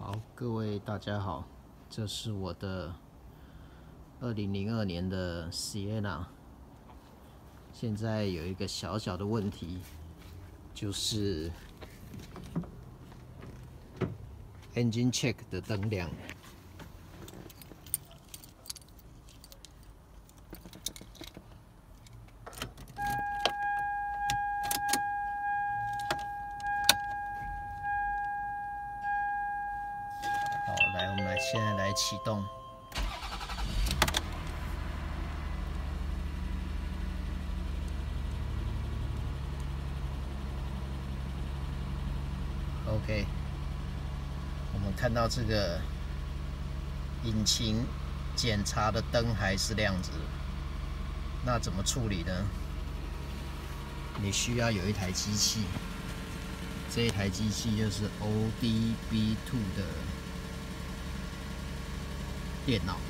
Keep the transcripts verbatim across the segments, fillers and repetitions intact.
好，各位大家好，这是我的二零零二年的 Sienna。现在有一个小小的问题，就是 engine check 的灯亮。好，来，我们来现在来启动。OK， 我们看到这个引擎检查的灯还是亮着，那怎么处理呢？你需要有一台机器，这一台机器就是 O D B 二 的电脑，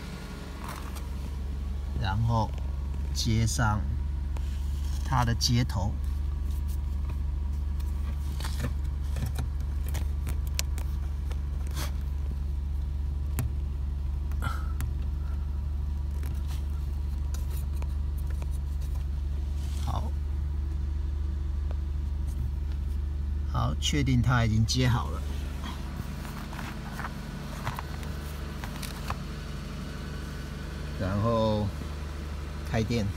然后接上它的接头。好，确定它已经接好了。然后开电。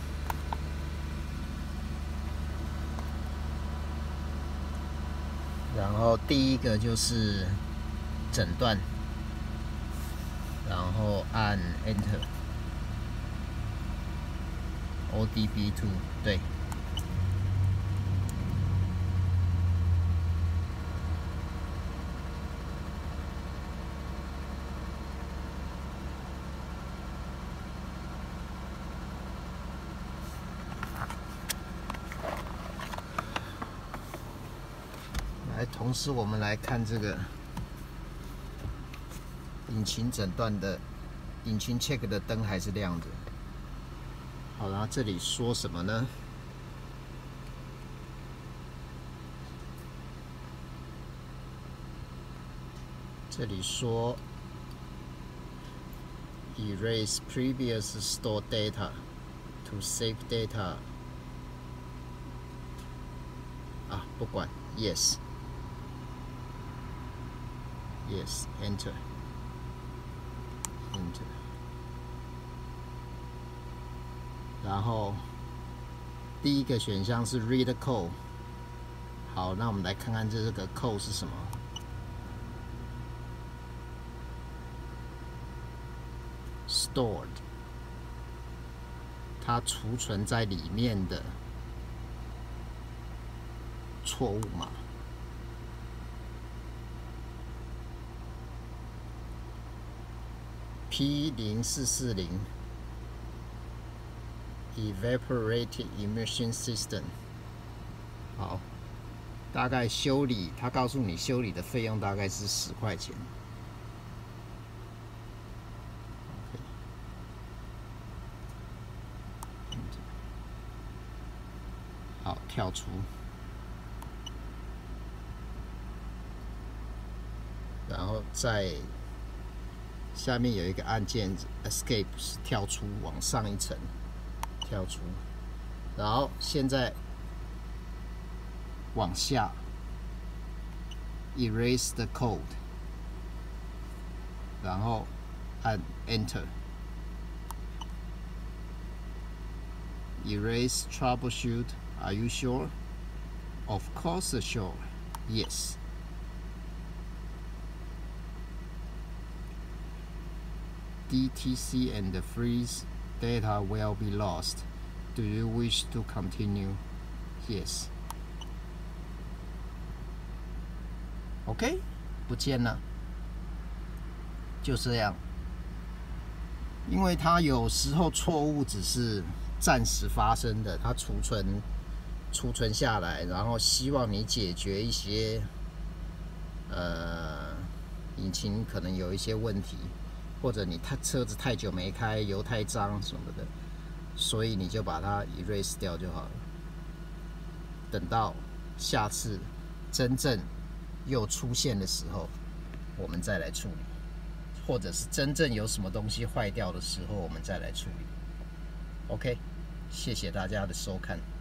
然后第一个就是诊断，然后按 Enter。O D B 二 对。来，同时我们来看这个引擎诊断的引擎 check 的灯还是亮着。好，然后这里说什么呢？这里说 erase previous stored data to save data。啊，不管 yes。Yes, enter, enter。然后第一个选项是 read code。好，那我们来看看这个 code 是什么。Stored， 它储存在里面的错误码。P 零四四零 Evaporated Emission System。好，大概修理，他告诉你修理的费用大概是十块钱。好，跳出，然后再。下面有一个按键 Escape 是跳出，往上一层跳出，然后现在往下 Erase the code， 然后按 Enter。 Erase troubleshoot. Are you sure? Of course sure. Yes. D T C and freeze data will be lost. Do you wish to continue? Yes. OK， 不见了，就这样。因为它有时候错误只是暂时发生的，它储存储存下来，然后希望你解决一些呃引擎可能有一些问题。或者你太车子太久没开，油太脏什么的，所以你就把它 erase 掉就好了。等到下次真正又出现的时候， 我们再来处理，或者是真正有什么东西坏掉的时候，我们再来处理。OK， 谢谢大家的收看。